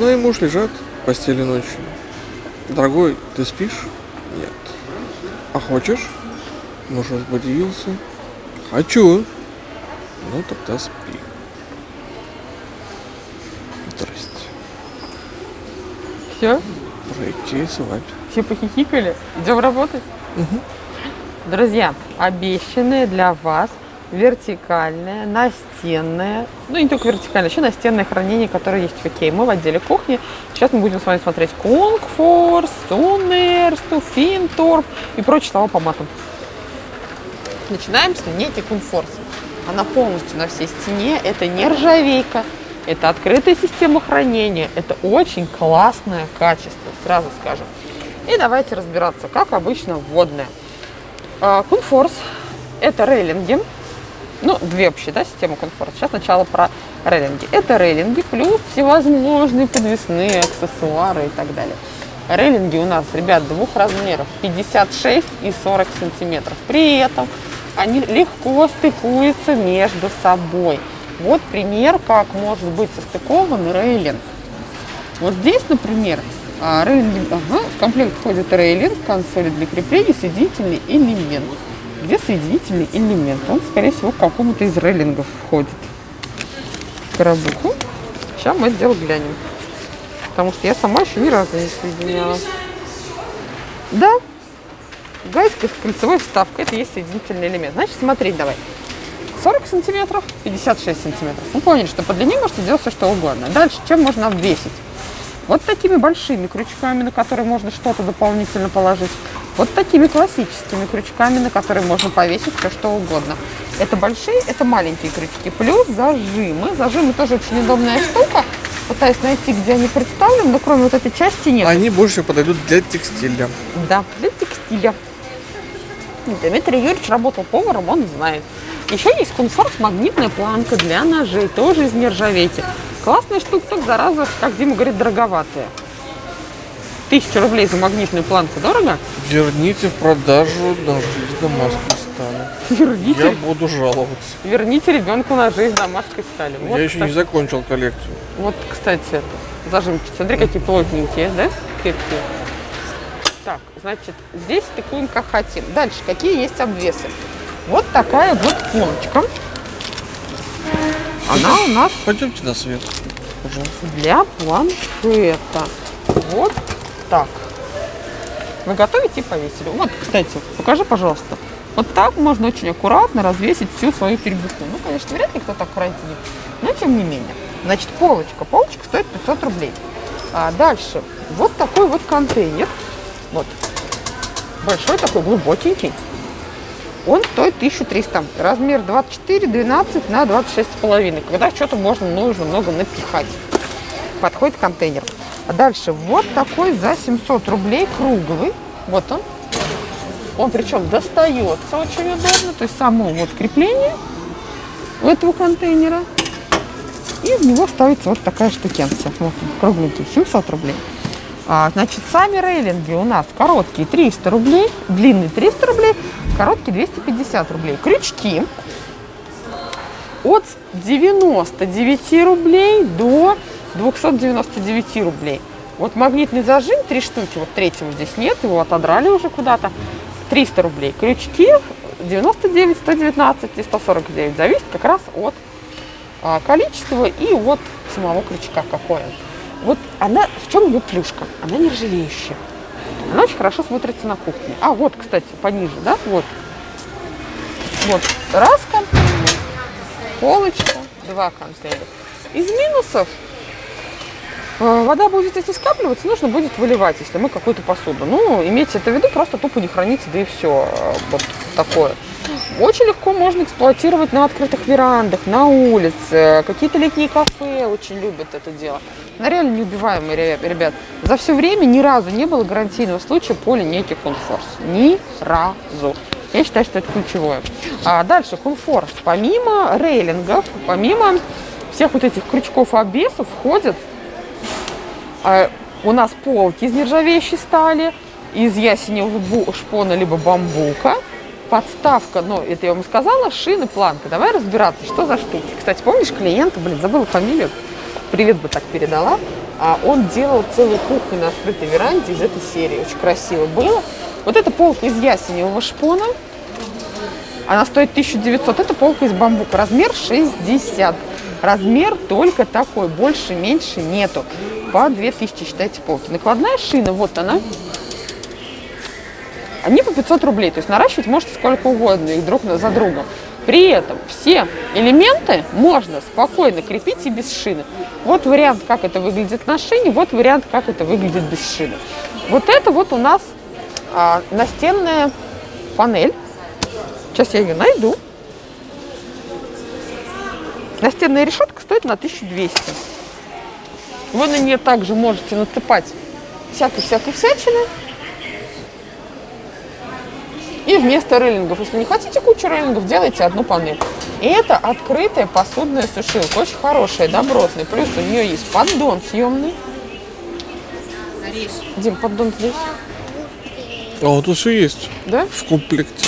Жена и муж лежат в постели ночью. Дорогой, ты спишь? Нет. А хочешь? Муж возбудился. Хочу. Ну тогда спи. Здрасте. Все? Пройти с вами. Все похихикали? Идем работать? Угу. Друзья, обещанное для вас вертикальное, настенное, ну не только вертикальное, еще настенное хранение, которое есть в Икее. Мы в отделе кухни. Сейчас мы будем с вами смотреть Kungforce, Sunnerstu, Fintorp и прочие слова по матам. Начинаем с линейки Kungforce. Она полностью на всей стене. Это не ржавейка, это открытая система хранения. Это очень классное качество, сразу скажем. И давайте разбираться, как обычно, вводная. Kungforce – это рейлинги. Ну, две вообще, да, системы Kungforce. Сейчас сначала про рейлинги. Это рейлинги плюс всевозможные подвесные аксессуары и так далее. Рейлинги у нас, ребят, двух размеров, 56 и 40 сантиметров. При этом они легко стыкуются между собой. Вот пример, как может быть состыкован рейлинг. Вот здесь, например, в комплект входит рейлинг, консоль для крепления, соединительный элемент. Где соединительный элемент? Он, скорее всего, к какому-то из рейлингов входит в коробуху. Сейчас мы это дело глянем. Потому что я сама еще ни разу не соединяла. Да, гайка с кольцевой вставкой. Это есть соединительный элемент. Значит, смотреть давай. 40 сантиметров, 56 сантиметров. Вы поняли, что по длине можете делать все, что угодно. Дальше, чем можно обвесить? Вот такими большими крючками, на которые можно что-то дополнительно положить. Вот такими классическими крючками, на которые можно повесить все, что угодно. Это большие, это маленькие крючки. Плюс зажимы. Зажимы тоже очень удобная штука. Пытаюсь найти, где они представлены, но кроме вот этой части нет. Они больше подойдут для текстиля. Да, для текстиля. Дмитрий Юрьевич работал поваром, он знает. Еще есть Kungforce магнитная планка для ножей, тоже из нержавейки. Классная штука, только зараза, как Дима говорит, дороговатая. 1000 рублей за магнитную планку дорого? Верните в продажу ножи из дамасской стали. Я буду жаловаться. Верните ребенку ножи из дамасской стали. Вот, я еще не закончил коллекцию. Вот, кстати, это зажимки. Смотри, какие плотненькие, да? Крепкие. Так, значит, здесь стыкуем как хотим. Дальше, какие есть обвесы? Вот такая вот полочка. Она у нас... Пойдемте на свет, пожалуйста. Для планшета. Вот так. Вы готовите и повесили. Вот, кстати, покажи, пожалуйста. Вот так можно очень аккуратно развесить всю свою перебуху. Ну, конечно, вряд ли кто-то аккуратно делает, но тем не менее. Значит, полочка. Полочка стоит 500 рублей. А дальше вот такой вот контейнер. Вот. Большой такой, глубокенький. Он стоит 1300. Размер 24, 12 на 26,5. Когда что-то нужно много напихать. Подходит контейнер. А дальше вот такой за 700 рублей круглый. Вот он. Он причем достается очень удобно. То есть само вот крепление у этого контейнера. И в него ставится вот такая штукенция. Вот он, кругленький, 700 рублей. Значит, сами рейлинги у нас короткие 300 рублей, длинные 300 рублей, короткие 250 рублей. Крючки от 99 рублей до 299 рублей. Вот магнитный зажим, 3 штуки, вот третьего здесь нет, его отодрали уже куда-то, 300 рублей. Крючки 99, 119 и 149, зависит как раз от количества и от самого крючка какой он. Вот она, в чем ее плюшка? Она не ржавеющая. Она очень хорошо смотрится на кухне. А вот, кстати, пониже, да? Вот. Вот. Раз контейнер, полочка, 2 контейнера. Из минусов вода будет, если скапливаться, нужно будет выливать, если мы какую-то посуду. Ну, имейте это в виду, просто тупо не хранится, да и все. Вот такое. Очень легко можно эксплуатировать на открытых верандах, на улице. Какие-то летние кафе очень любят это дело. Она реально неубиваемая, ребят. За все время ни разу не было гарантийного случая по линейке Kungforce. Ни разу. Я считаю, что это ключевое. А дальше Kungforce. Помимо рейлингов, помимо всех вот этих крючков и обвесов входят у нас полки из нержавеющей стали, из ясеневого шпона либо бамбука. Подставка, ну, это я вам сказала, шины, планка. Давай разбираться, что за штуки. Кстати, помнишь клиента, забыла фамилию, привет бы так передала. Он делал целую кухню на открытой веранде из этой серии. Очень красиво было. Вот эта полка из ясеневого шпона. Она стоит 1900. Это полка из бамбука. Размер 60. Размер только такой. Больше, меньше нету. По 2000, считайте, полки. Накладная шина, вот она. Они по 500 рублей. То есть наращивать можете сколько угодно их друг за другом. При этом все элементы можно спокойно крепить и без шины. Вот вариант, как это выглядит на шине. Вот вариант, как это выглядит без шины. Вот это вот у нас настенная панель. Сейчас я ее найду. Настенная решетка стоит на 1200. Вы на нее также можете насыпать всякой всячины. И вместо рейлингов, если не хотите кучу рейлингов, делайте одну панель. И это открытая посудная сушилка. Очень хорошая, добротная. Плюс у нее есть поддон съемный. Дим, поддон здесь. А вот тут все есть. Да? В комплекте.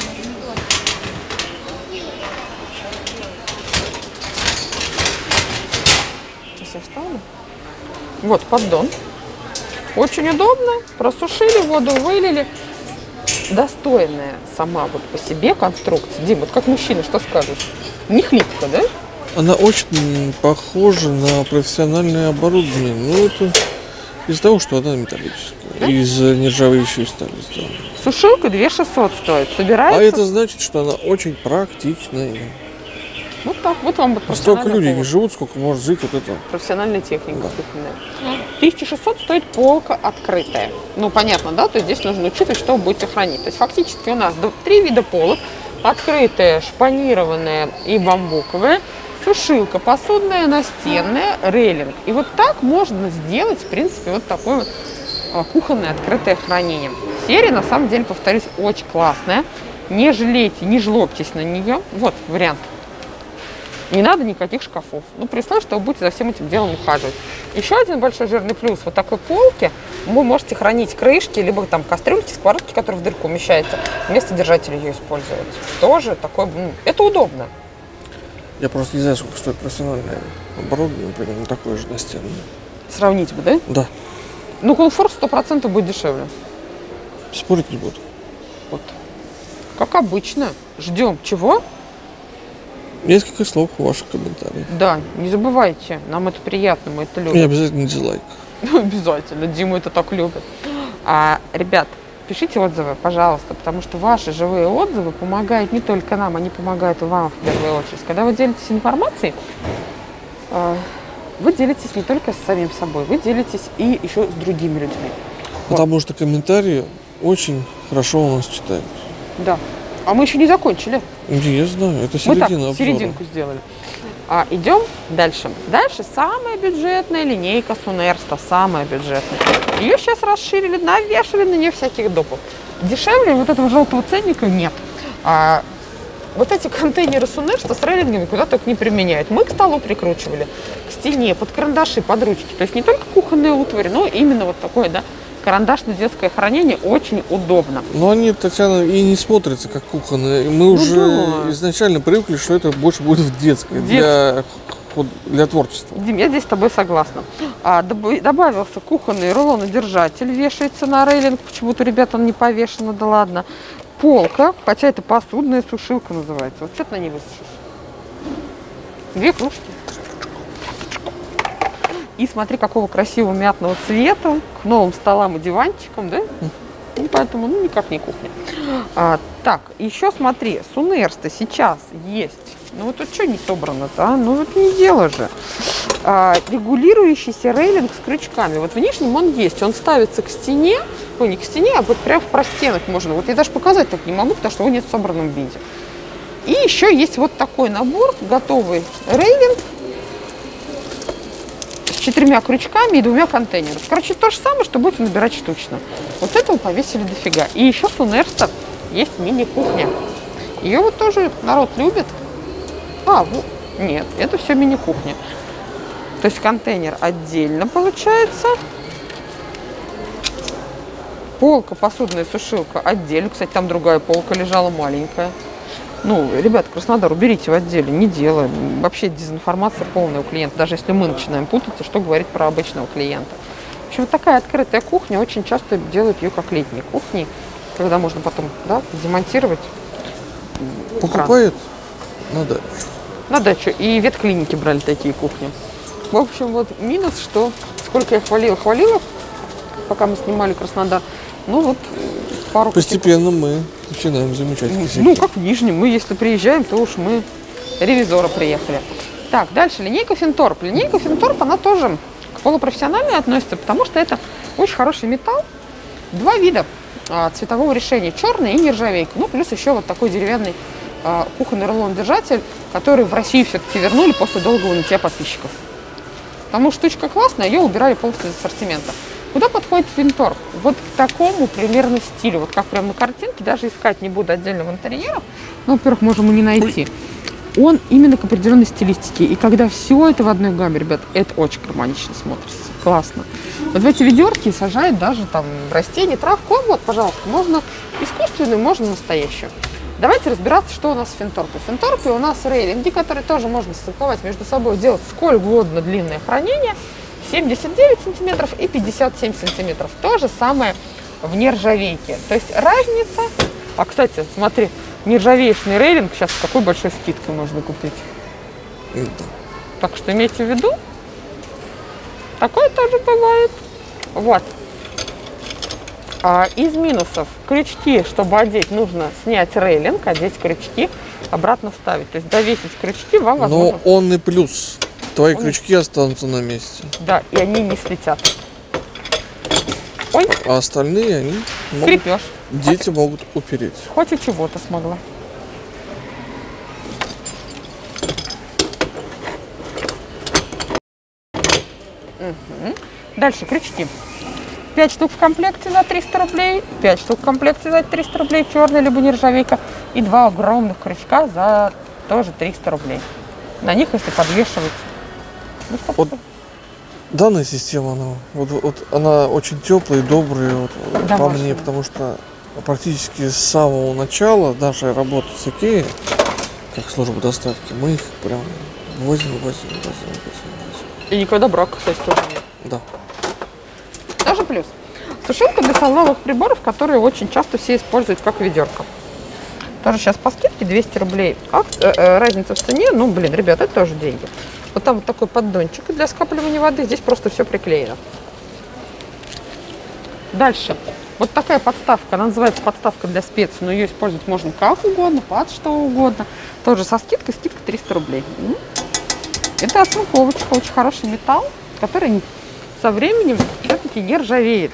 Сейчас я вставлю. Вот поддон. Очень удобно. Просушили, воду вылили. Достойная сама вот по себе конструкция. Дим, вот как мужчина, что скажешь? Не хлипко, да? Она очень похожа на профессиональное оборудование. Ну, это из-за того, что она металлическая. Да? Из нержавеющей стали сделана. Сушилка 2600 стоит. Собирается... А это значит, что она очень практичная. Вот так. Вот вам вот столько людей не живут, сколько может жить вот это. Профессиональная техника. Да. 1600 стоит полка открытая. Ну, понятно, да? То есть здесь нужно учитывать, что вы будете хранить. То есть фактически у нас 3 вида полок. Открытая, шпанированная и бамбуковая. Сушилка посудная, настенная, рейлинг. И вот так можно сделать, в принципе, вот такое вот кухонное открытое хранение. Серия, на самом деле, повторюсь, очень классная. Не жалейте, не жлобьтесь на нее. Вот вариант. Не надо никаких шкафов. Ну, при условии, что вы будете за всем этим делом ухаживать. Еще один большой жирный плюс вот такой полки. Вы можете хранить крышки, либо там кастрюльки, сковородки, которые в дырку умещаются, вместо держателя ее использовать. Тоже такой, это удобно. Я просто не знаю, сколько стоит профессиональное оборудование, примерно такое же настенное. Сравнить бы, да? Да. Ну, комфорт 100% будет дешевле. Спорить не буду. Вот. Как обычно. Ждем чего? Несколько слов в ваших комментариях. Да, не забывайте, нам это приятно, мы это любим. И обязательно дизлайк. Обязательно, Дима это так любит. Ребят, пишите отзывы, пожалуйста, потому что ваши живые отзывы помогают не только нам, они помогают и вам в первую очередь. Когда вы делитесь информацией, вы делитесь не только с самим собой, вы делитесь и еще с другими людьми. Потому что комментарии очень хорошо у нас читают. Да. А мы еще не закончили. Я знаю, это середина обзора. Мы так, серединку сделали. Идем дальше. Дальше самая бюджетная линейка Сунерста, самая бюджетная. Ее сейчас расширили, навешали на нее всяких допов. Дешевле вот этого желтого ценника нет. Вот эти контейнеры Сунерста с рейлингами куда только не применяют. Мы к столу прикручивали, к стене, под карандаши, под ручки. То есть не только кухонные утвари, но именно вот такое, да, карандашно-детское хранение очень удобно. Но они, Татьяна, и не смотрятся как кухонные. Мы уже изначально привыкли, что это больше будет в детской, для творчества. Дим, я здесь с тобой согласна. Добавился кухонный рулонодержатель, вешается на рейлинг. Почему-то, ребята, он не повешен, да ладно. Полка, хотя это посудная сушилка называется. Вот что ты на ней высушишь? 2 кружки. И смотри, какого красивого мятного цвета, к новым столам и диванчикам, да? И поэтому, никак не кухня. Так, еще смотри, Сунерста сейчас есть. Ну, вот тут что не собрано-то, а? Ну, это не дело же. Регулирующийся рейлинг с крючками. Вот в нижнем он есть. Он ставится к стене. Ой, не к стене, а вот прямо в простенок можно. Вот я даже показать так не могу, потому что его нет в собранном виде. И еще есть вот такой набор, готовый рейлинг. С 4 крючками и 2 контейнерами. Короче, то же самое, что будете набирать штучно. Вот этого повесили дофига. И еще Сунерста есть мини-кухня. Ее вот тоже народ любит. Нет, это все мини-кухня. То есть контейнер отдельно получается. Полка, посудная сушилка отдельно. Кстати, там другая полка лежала маленькая. Ну, ребят, Краснодар, уберите в отделе, не делаем. Вообще дезинформация полная у клиента, даже если мы начинаем путаться, что говорить про обычного клиента. В общем, вот такая открытая кухня, очень часто делают ее как летние кухни, когда можно потом, да, демонтировать. Покупают на дачу. На дачу. И ветклиники брали такие кухни. В общем, вот минус, что сколько я хвалила, пока мы снимали Краснодар. Ну вот пару Постепенно мы начинаем замечать косяки. Ну, как в Нижнем. Мы, если приезжаем, то уж мы ревизора приехали. Так, дальше линейка Финторп. Линейка Финторп, она тоже к полупрофессиональной относится, потому что это очень хороший металл. Два вида цветового решения. Черный и нержавейка. Ну, плюс еще вот такой деревянный кухонный рулон-держатель, который в Россию все-таки вернули после долгого нытья подписчиков. Потому что штучка классная, ее убирали полностью из ассортимента. Куда подходит Финторп? Вот к такому примерно стилю, вот как прямо на картинке, даже искать не буду отдельно в интерьерах, но, во-первых, можем и не найти. Он именно к определенной стилистике. И когда все это в одной гамме, ребят, это очень гармонично смотрится. Классно. Вот в эти ведерки сажают даже там растения, травку. Вот, пожалуйста, можно искусственную, можно настоящую. Давайте разбираться, что у нас в Финторпе. В Финторпе у нас рейлинги, которые тоже можно стыковать между собой, делать сколь угодно длинное хранение. 79 сантиметров и 57 сантиметров. То же самое в нержавейке. То есть разница... А, кстати, смотри, нержавеечный рейлинг сейчас с какой большой скидкой можно купить. Так что имейте в виду, такое тоже бывает. Вот. Из минусов крючки, чтобы одеть, нужно снять рейлинг, одеть крючки, обратно вставить. То есть довесить крючки вам возможно... Но он и плюс. Твои крючки останутся на месте. Да, и они не слетят. Ой. А остальные они могут... Крепеж. Дети могут упереть. Хоть и чего-то смогла. Угу. Дальше крючки. 5 штук в комплекте за 300 рублей, 5 штук в комплекте за 300 рублей, черная либо нержавейка, и 2 огромных крючка за тоже 300 рублей. На них, если подвешивать... Ну, вот данная система, она очень теплая и добрая по мне, потому что практически с самого начала нашей работы с Икеей, как служба доставки, мы их прям возим. И никогда брака, кстати, тоже нет. Да. Даже плюс. Сушилка для столовых приборов, которые очень часто все используют как ведерко. Тоже сейчас по скидке 200 рублей. Разница в цене, ну, блин, ребят, это тоже деньги. Вот там вот такой поддончик для скапливания воды. Здесь просто все приклеено. Дальше. Вот такая подставка. Она называется подставка для специй, но ее использовать можно как угодно, под что угодно. Тоже со скидкой. Скидка 300 рублей. Это оцинковочка. Очень хороший металл, который со временем все-таки не ржавеет.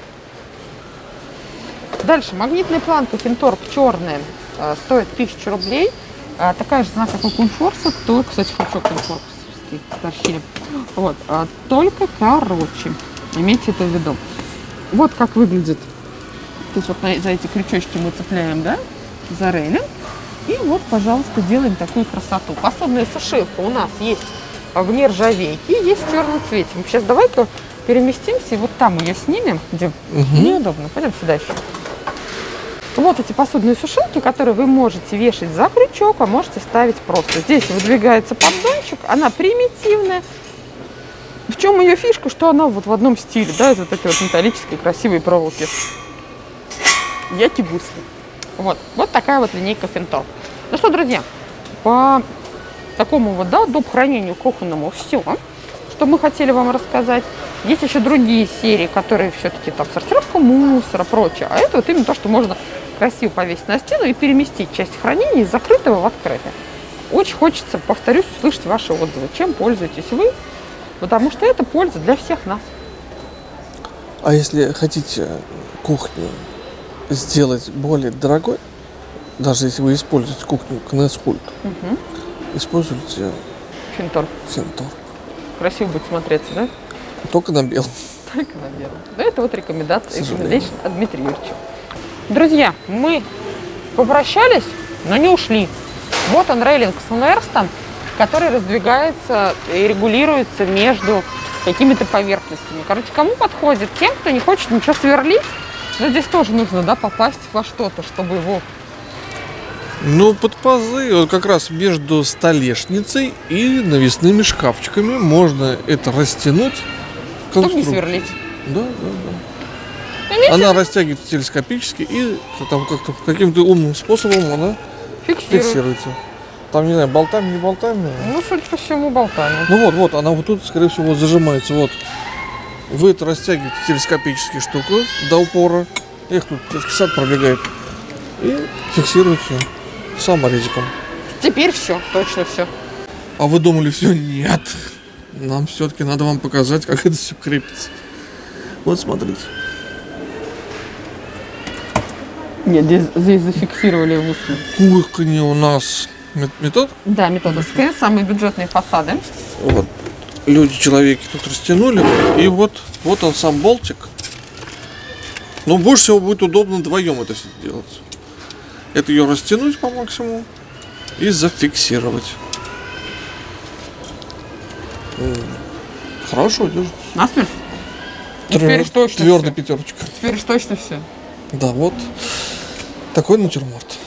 Дальше. Магнитная планка Финторп черная. Стоит 1000 рублей. Такая же цена, как у Кунфорса. Только, кстати, хочу Кунфорс. Стащили. Вот. Только короче. Имейте это в виду. Вот как выглядит. То есть вот за эти крючочки мы цепляем, да, за рейлинг. И вот, пожалуйста, делаем такую красоту. Посудная сушилка у нас есть в нержавейке, есть в черном цвете. Сейчас давай-ка переместимся и вот там ее снимем, где неудобно. Пойдем сюда еще. Вот эти посудные сушилки, которые вы можете вешать за крючок, а можете ставить просто. Здесь выдвигается поддончик, она примитивная. В чем ее фишка, что она вот в одном стиле, да, из вот этой вот металлической красивой проволоки. Яки-гусли. Вот такая вот линейка Финторп. Ну что, друзья, по такому вот, да, доп. Хранению кухонному все, что мы хотели вам рассказать. Есть еще другие серии, которые все-таки там сортировка мусора, прочее. А это вот именно то, что можно красиво повесить на стену и переместить часть хранения из закрытого в открытое. Очень хочется, повторюсь, услышать ваши отзывы, чем пользуетесь вы, потому что это польза для всех нас. А если хотите кухню сделать более дорогой, даже если вы используете кухню Кнесхульт, используйте Финторп. Красиво будет смотреться, да? Только на белом. Только на белом. Да, это вот рекомендация от Дмитрия Юрьевича. Друзья, мы попрощались, но не ушли. Вот он, рейлинг Sunnersta, который раздвигается и регулируется между какими-то поверхностями. Короче, кому подходит? Тем, кто не хочет ничего сверлить. Но здесь тоже нужно, да, попасть во что-то, чтобы его Ну, под пазы, вот как раз между столешницей и навесными шкафчиками можно это растянуть. Чтобы не сверлить. Да, да, да. Она растягивается телескопически и там как-то каким-то умным способом она фиксируется. Там, не знаю, болтами, не болтами. Ну, судя по всему, болтами. Ну вот, она вот тут, скорее всего, зажимается. Вот. Вы это растягиваете телескопически штуку до упора. Их тут детский сад пробегает. И фиксируете саморезиком. Теперь все, точно все. А вы думали, все? Нет. Нам все-таки надо вам показать, как это все крепится. Вот смотрите. Нет, здесь зафиксировали в устно. Кухня у нас. Метод? Да, метод СКС, самые бюджетные фасады. Вот. Люди-человеки тут растянули. И вот он сам болтик. Но больше всего будет удобно вдвоем это все делать. Это ее растянуть по максимуму и зафиксировать. Хорошо держится. Насмерть? Теперь уж точно Твердая всё. пятерочка. Теперь уж точно все. Да, вот такой натюрморт.